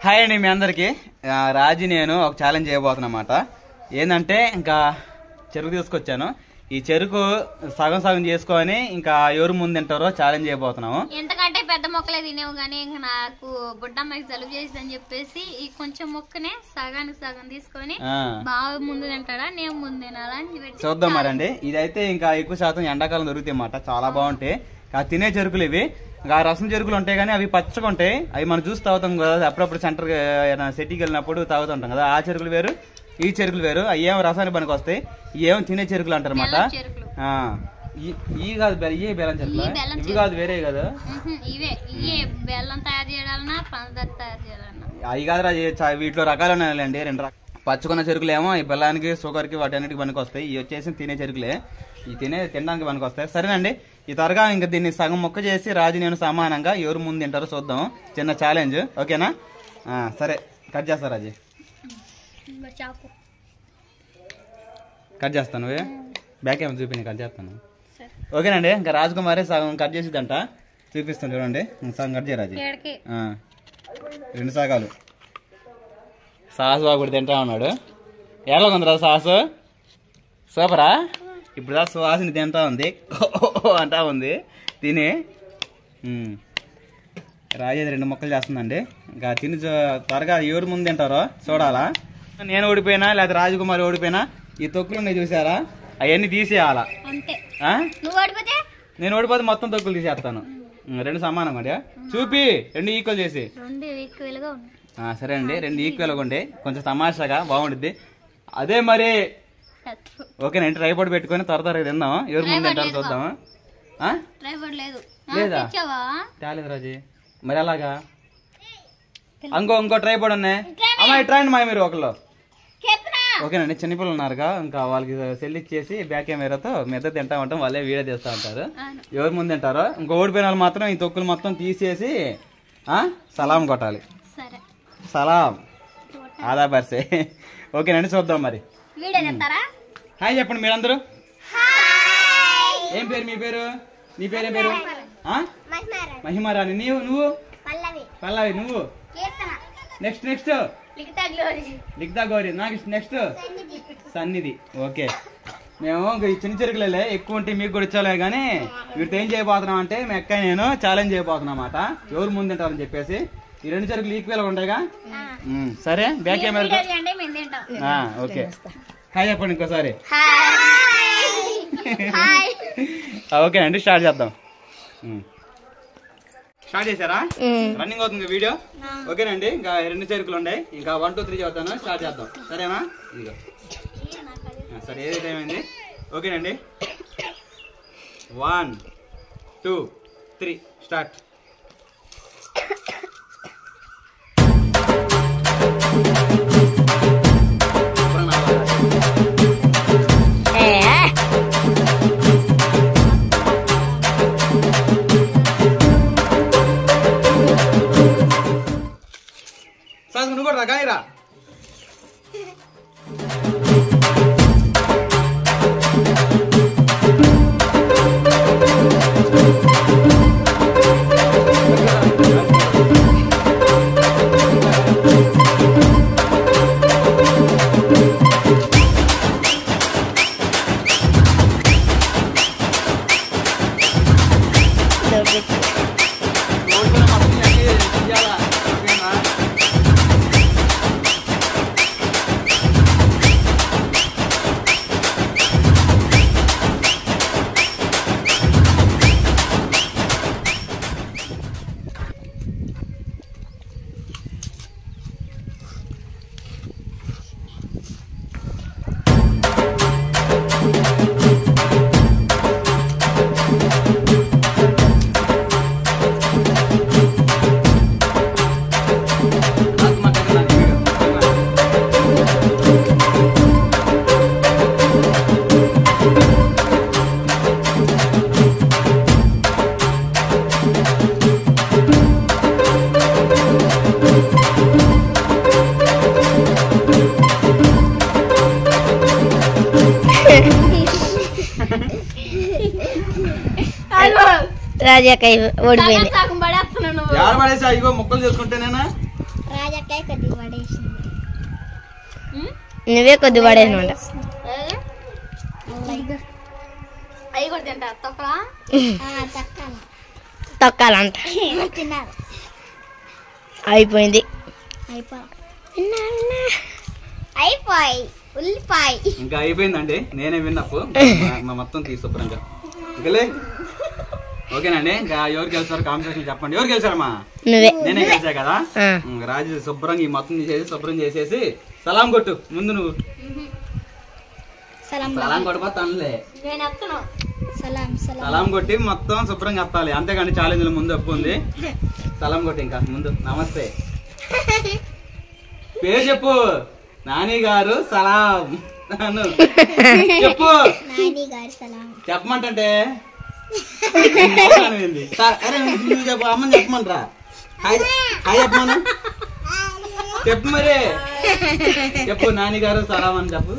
Hi అండి మీ అందరికి రాజీ నేను ఒక ఛాలెంజ్ చేయబోతున్నమాట. ఏంటంటే ఇంకా చెరుకు తీసుకొచ్చాను. ఈ చెరుకు సగం సగం చేసుకొని ఇంకా ఎవరు ముందు తింటారో ఛాలెంజ్ చేయబోతున్నాము. ఎంతకంటే పెద్ద మొక్కలే తినేవు కానీ ఇంకా నాకు బుడ్డమ్మకి జలుబు చేసిందని చెప్పేసి ఈ కొంచెం మొక్కనే సగానికి సగం తీసుకొని బాగా ముందు తింటాడా నేను ముందు తినాలా అని చూద్దాం మరి అండి. ఇదైతే ఇంకా ఎక్కువ శాతం ఎండాకాలం దొరుకుతాయి అన్నమాట. చాలా బాగుంటాయి. తినే చెరుకులు ఇవి. ఇంకా రసం చెరుకులు ఉంటాయి కానీ అవి పచ్చగా ఉంటాయి. అవి మనం చూసి తాగుతాం కదా, అప్పుడప్పుడు సెంటర్ సిటీకి వెళ్ళినప్పుడు తాగుతుంటాం కదా. ఆ చెరుకులు వేరు, ఈ చెరుకులు వేరు. అవి ఏమో రసానికి పనికి వస్తాయి, ఏమో తినే చెరుకులు అంటారు అన్నమాట. ఈ కాదు ఇవే బెల్లం చెరుకులు, ఇవి కాదు వేరే కదా. అవి కాదు వీటిలో రకాలు ఉన్నాయండి. రెండు రకాలు పచ్చుకున్న చెరుకులు ఏమో ఈ బెల్లానికి షుగర్ కి వాటి అన్నిటికి పనికి వస్తాయి. ఇవి వచ్చేసి తినే చెరుకులే, ఈ తినడానికి పనికి వస్తాయి. సరేనండి, ఈ త్వరగా ఇంకా దీన్ని సగం మొక్క చేసి రాజు నేను సమానంగా ఎవరు ముందు తింటారో చూద్దాం. చిన్న ఛాలెంజ్, ఓకేనా? సరే కట్ చేస్తా రాజీ, కట్ చేస్తాను. బ్యాక్ ఏమో చూపి, కట్ చేస్తాను. ఓకేనండి, ఇంకా రాజకుమారి సగం కట్ చేసిద్దంట, చూపిస్తాను చూడండి. సగం కట్ చేయరాజీ, 2 సగాలు. సాసు బాగా కూడా తింటా ఉన్నాడు. ఎలా ఉందిరా సాసు? సూపరా? ఇప్పుడు దా సువాసిని తింటా ఉంది, అంటా ఉంది. తిని రాజేది 2 ముక్కలు చేస్తుందండి. ఇంకా తిని త్వరగా ఎవరు ముందు తింటారో చూడాలా. నేను ఓడిపోయినా లేదా రాజకుమారి ఓడిపోయినా ఈ తొక్కులు ఉన్నాయి చూసారా, అవన్నీ తీసేయాలా. నేను ఓడిపోతే మొత్తం తొక్కులు తీసేస్తాను. 2 సమానం అండి. చూపి 2 ఈక్వల్ చేసి. సరే అండి, 2 ఈక్వల్గా ఉండే కొంచెం తమాషాగా బాగుంటుంది. అదే మరి ఓకేనండి, ట్రైపాడ్ పెట్టుకుని త్వరగా తిందాం. ఎవరు ముందు తింటారో చూద్దామా? లేదా తేలేదు రాజీ, మరి అలాగా ఇంకో ట్రైపాడ్ ఉన్నాయి. అమ్మాయి ట్రైండి మా మీరు ఒకళ్ళు. ఓకేనండి, చిన్నపిల్లలు ఉన్నారుగా, ఇంకా వాళ్ళకి సెల్ ఇచ్చేసి బ్యాక్ కెమెరాతో మెద్ద తింటా ఉంటాం. వాళ్ళే వీడియో చేస్తా ఉంటారు. ఎవరు ముందు తింటారో. ఇంకో ఓడిపోయిన వాళ్ళు మాత్రం ఈ తొక్కులు మొత్తం తీసేసి సలాం కొట్టాలి. సలాం ఆదా బర్సే. ఓకేనండి, చూద్దాం మరి. హాయ్ చెప్పండి మీరందరూ. ఏం పేరు మీ పేరు? నీ పేరేం పేరు? మహిమారాణి. నువ్వు పల్లవి. నువ్వు నెక్స్ట్ లిఖితా గౌరీ. నాకు నెక్స్ట్ సన్నిధి. ఓకే, మేము ఈ చిన్న చెరుకులే ఎక్కువ ఉంటే మీకు కూడా ఇచ్చాలే కానీ వీటితో ఏం చేయబోతున్నాం అంటే మీ అక్క నేను ఛాలెంజ్ చేయబోతున్నా అన్నమాట. ఎవరు ముందు తింటారని చెప్పేసి. ఈ 2 చెరుకులు ఈక్వల్ ఉంటాయిగా. సరే బ్యాక్ కెమెరా. ఓకే, హాయ్ చెప్పండి ఇంకోసారి. ఓకేనండి, స్టార్ట్ చేద్దాం. స్టార్ట్ చేశారా? రన్నింగ్ అవుతుంది వీడియో. ఓకేనండి, ఇంకా 2 చెరుకులు ఉన్నాయి. ఇంకా 1 2 3 చదువుతాను. స్టార్ట్ చేద్దాం. సరేనా? ఇదిగో సరే, ఏది టైం అయింది. ఓకేనండి, 1 2 3 స్టార్ట్. నువ్వు కూడా గాయరా. రాజా ఓడిపోయింది. ముక్కలు చేసుకుంటేనేనా నువ్వే కొద్ది పడేసినమాట. అవి కూడా తింటా తొక్కలా తొక్కాలంట. అయిపోయింది. ఉల్లిపాయ ఇంకా అయిపోయిందండి. నేనే విన్నప్పు మొత్తం శుభ్రంగా ఇంకలే. ఓకేనండి. ఇంకా ఎవరు గెలిచారు కాంపిటీషన్ చెప్పండి. ఎవరు గెలిచారమ్మా? నేనే గెలిచా కదా. రాజు శుభ్రంగా ఈ మొత్తం తీసేసి శుభ్రం చేసేసి సలాం కొట్టు. ముందు నువ్వు సలాం కొట్టుకోలే, సలాం కొట్టి మొత్తం శుభ్రంగా చెప్పాలి. అంతేగాని ఛాలెంజ్ ముందు అప్పు ఉంది. సలాం కొట్టి ఇంకా ముందు నమస్తే పేరు చెప్పు. నాని గారు సలాం చెప్పు. చెప్పమంటే అరే చెప్పు. అమ్మని చెప్పమంటరా? హాయ్ చెప్పమను. చెప్పు మరి చెప్పు. నాని గారు సలాం అని చెప్పు.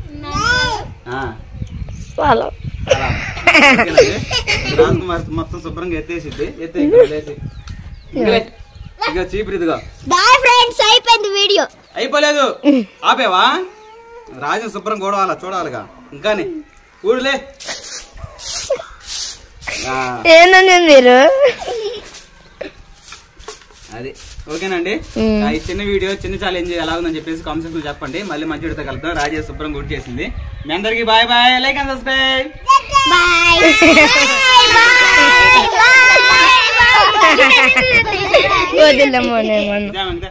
రాజ్కుమార్ మొత్తం శుభ్రంగా ఎత్తేసిద్ది. ఎత్తేసి ఇక చీపిరిదిగా. బాయ్ ఫ్రెండ్స్, అయిపోయింది వీడియో. అయిపోలేదు, ఆపేవా? రాజు శుభ్రం కూడవాలా చూడాలిగా. ఇంకానే కూడలే ఏంటండి మీరు. అది ఓకేనండి. ఈ చిన్న వీడియో చిన్న ఛాలెంజ్ ఎలా ఉందని చెప్పేసి కామెంట్స్ లో చెప్పండి. మళ్ళీ మంచి వీడియోతో కలుద్దాం. రాజేష్ శుభ్రం గుర్తు చేసింది. మీ అందరికి bye bye. Like and subscribe. వదిలేమో